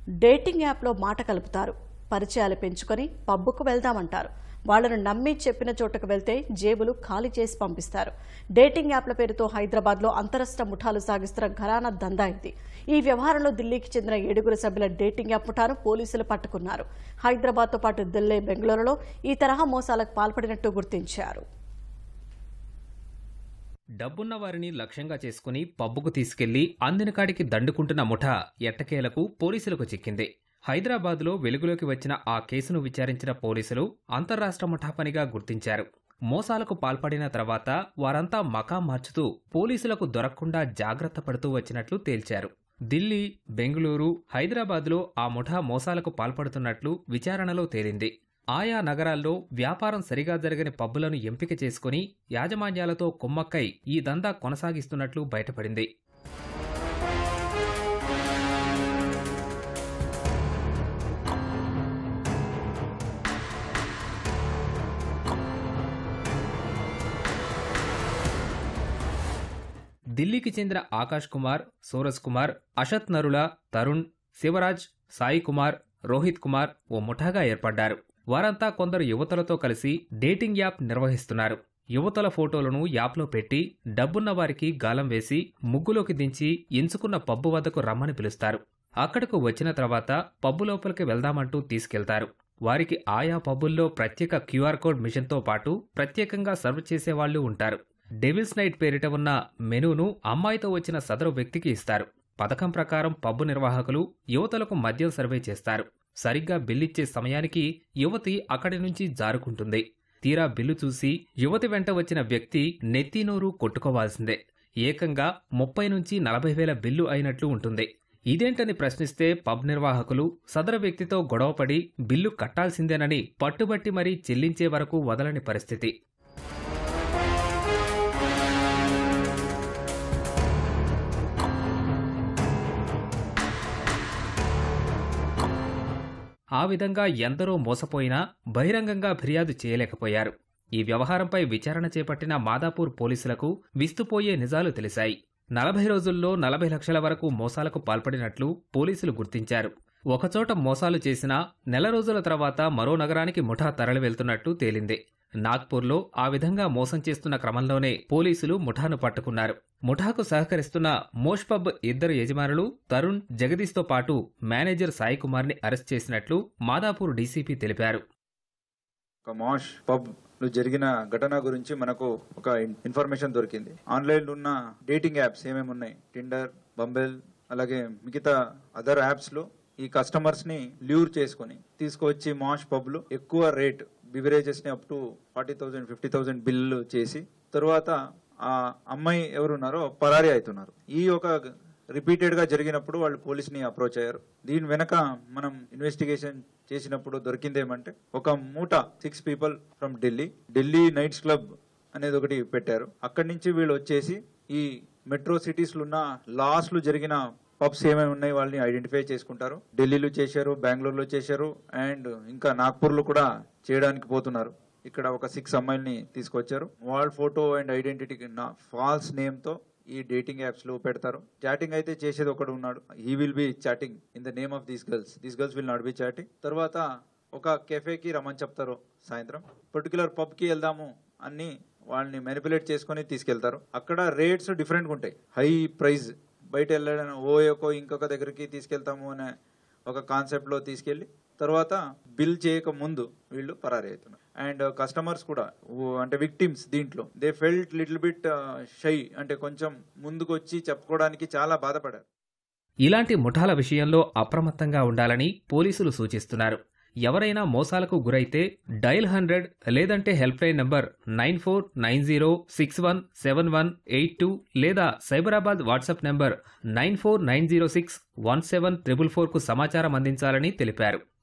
Dating యాప్లో మాట కలుపుతారు. పరిచయాలు పెంచుకొని పబ్బుకు వెళ్దామంటారు. వాళ్లను నమ్మి చెప్పిన చోటుకు వెళ్తే జేబులు ఖాళీ చేసి పంపిస్తారు. డేటింగ్ యాప్ల పేరుతో హైదరాబాద్లో అంతరాష్ట్ర ముఠాలు సాగిస్తున్న ఘరానా దందా ఇది. ఈ వ్యవహారంలో ఢిల్లీకి చెందిన 7 సభ్యుల డేటింగ్ యాప్ ముఠాను పోలీసులు పట్టుకున్నారు. హైదరాబాద్తో పాటు ఢిల్లీ, బెంగళూరులో ఈ తరహా మోసాలకు పాల్పడినట్టు గుర్తించారు. డబ్బున్న వారిని లక్ష్యంగా చేసుకుని పబ్బుకు తీసుకెళ్లి అందిన కాడికి దండుకుంటున్న ముఠా ఎట్టకేలకు పోలీసులకు చిక్కింది. హైదరాబాద్లో వెలుగులోకి వచ్చిన ఆ కేసును విచారించిన పోలీసులు అంతర్రాష్ట్ర ముఠా పనిగా గుర్తించారు. మోసాలకు పాల్పడిన తర్వాత వారంతా మకాం మార్చుతూ పోలీసులకు దొరకకుండా జాగ్రత్త పడుతూ వచ్చినట్లు తేల్చారు. ఢిల్లీ, బెంగళూరు, హైదరాబాద్లో ఆ ముఠా మోసాలకు పాల్పడుతున్నట్లు విచారణలో తేలింది. ఆయా నగరాల్లో వ్యాపారం సరిగా జరగని పబ్బులను ఎంపిక చేసుకుని యాజమాన్యాలతో కుమ్మక్కై ఈ దందా కొనసాగిస్తున్నట్లు బయటపడింది. ఢిల్లీకి చెందిన ఆకాష్ కుమార్, సూరజ్ కుమార్, అషత్ నరుల, తరుణ్, శివరాజ్, సాయి కుమార్, రోహిత్ కుమార్ ఓ ముఠాగా ఏర్పడ్డారు. వారంతా కొందరు యువతలతో కలిసి డేటింగ్ యాప్ నిర్వహిస్తున్నారు. యువతల ఫోటోలను యాప్లో పెట్టి డబ్బున్న వారికి గాలం వేసి ముగ్గులోకి దించి ఎంచుకున్న పబ్బు వద్దకు రమ్మని పిలుస్తారు. అక్కడకు వచ్చిన తర్వాత పబ్బు లోపలికి వెళ్దామంటూ తీసుకెళ్తారు. వారికి ఆయా పబ్బుల్లో ప్రత్యేక క్యూఆర్ కోడ్ మిషన్తో పాటు ప్రత్యేకంగా సర్వ్ చేసేవాళ్లు ఉంటారు. డెవిల్స్ నైట్ పేరిట ఉన్న మెనూను అమ్మాయితో వచ్చిన సదరు వ్యక్తికి ఇస్తారు. పథకం ప్రకారం పబ్బు నిర్వాహకులు యువతలకు మద్యం సర్వే చేస్తారు. సరిగ్గా బిల్లిచ్చే సమయానికి యువతి అక్కడి నుంచి జారుకుంటుంది. తీరా బిల్లు చూసి యువతి వెంట వచ్చిన వ్యక్తి నెత్తినోరు కొట్టుకోవాల్సిందే. ఏకంగా 30 నుంచి 40 వేల బిల్లు అయినట్లు ఉంటుంది. ఇదేంటని ప్రశ్నిస్తే పబ్ నిర్వాహకులు సదరు వ్యక్తితో గొడవపడి బిల్లు కట్టాల్సిందేనని పట్టుబట్టి మరీ చెల్లించే వరకు వదలని పరిస్థితి. ఆ విధంగా ఎందరో మోసపోయినా బహిరంగంగా ఫిర్యాదు చేయలేకపోయారు. ఈ వ్యవహారంపై విచారణ చేపట్టిన మాదాపూర్ పోలీసులకు విస్తుపోయే నిజాలు తెలిశాయి. 40 రోజుల్లో 40 లక్షల వరకు మోసాలకు పాల్పడినట్లు పోలీసులు గుర్తించారు. ఒకచోట మోసాలు చేసినా నెల రోజుల తర్వాత మరో నగరానికి ముఠా తరలి వెళ్తున్నట్టు తేలింది. నాగ్పూర్లో ఆ విధంగా మోసం చేస్తున్న క్రమంలోనే పోలీసులు ముఠాను పట్టుకున్నారు. ముఠాకు సహకరిస్తున్న మోష్ పబ్ 2 యజమానులు తరుణ్, జగదీష్తో పాటు మేనేజర్ సాయి కుమార్ని అరెస్ట్ చేసినట్లు మాదాపూర్ డీసీపీ తెలిపారు. మోష్ పబ్ లో జరిగిన ఘటన గురించి మనకు ఒక ఇన్ఫర్మేషన్ దొరికింది. ఆన్లైన్ ఉన్న డేటింగ్ యాప్స్ ఏమేమి ఉన్నాయి, టిండర్, బంబెల్, అలాగే మిగతా అదర్ యాప్స్ లో ఈ కస్టమర్స్ ని ల్యూర్ చేసుకుని తీసుకువచ్చి మాష్ పబ్ లో ఎక్కువ రేట్ బివరేజెస్ ని అప్ టు 40,000, 50,000 బిల్లు చేసి తర్వాత ఆ అమ్మాయి ఎవరున్నారో పరారీ అవుతున్నారు. ఈ ఒక రిపీటెడ్ గా జరిగినప్పుడు వాళ్ళు పోలీస్ ని అప్రోచ్ అయ్యారు. దీని వెనక మనం ఇన్వెస్టిగేషన్ చేసినప్పుడు దొరికిందేమంటే ఒక మూట 6 people from Delhi nights club అనేది ఒకటి పెట్టారు. అక్కడి నుంచి వీళ్ళు వచ్చేసి ఈ మెట్రో సిటీస్ లో ఉన్న లాస్ట్ లో జరిగిన పబ్స్ ఏమేమి ఉన్నాయి వాళ్ళని ఐడెంటిఫై చేసుకుంటారు. ఢిల్లీలో చేశారు, బెంగళూరులో చేశారు, అండ్ ఇంకా నాగ్పూర్ లో కూడా చేయడానికి పోతున్నారు. ఇక్కడ ఒక 6 అమ్మాయిల్ని తీసుకొచ్చారు. వాళ్ళ photo and identity false name తో ఈ డేటింగ్ యాప్స్ లో పెడతారు. చాటింగ్ అయితే చేసేది ఒకడు ఉన్నాడు. He will be chatting in the name of these girls will not be chatting. తర్వాత ఒక కెఫేకి రమ్మని చెప్తారు. సాయంత్రం పర్టికులర్ పబ్ కి వెళ్దాము అని వాళ్ళని మెనిపులేట్ చేసుకుని తీసుకెళ్తారు. అక్కడ రేట్స్ డిఫరెంట్ గా ఉంటాయి. హై ప్రైస్, బయట వెళ్ళడం ఓయోకో ఇంకొక దగ్గరికి తీసుకెళ్తాము అనే ఒక కాన్సెప్ట్ లో తీసుకెళ్లి తర్వాత బిల్ చేయక ముందు వీళ్ళు పరారీ అవుతున్నారు. అండ్ కస్టమర్స్ కూడా అంటే విక్టిమ్స్ దీంట్లో they felt little bit shy, అంటే కొంచెం ముందుకు వచ్చి చెప్పుకోవడానికి చాలా బాధపడారు. ఇలాంటి ముఠాల విషయంలో అప్రమత్తంగా ఉండాలని పోలీసులు సూచిస్తున్నారు. ఎవరైనా మోసాలకు గురైతే డయల్ 100 లేదంటే హెల్ప్ లైన్ నంబర్ 9490617182 లేదా సైబరాబాద్ వాట్సాప్ నంబర్ 949061744కు సమాచారం అందించాలని తెలిపారు.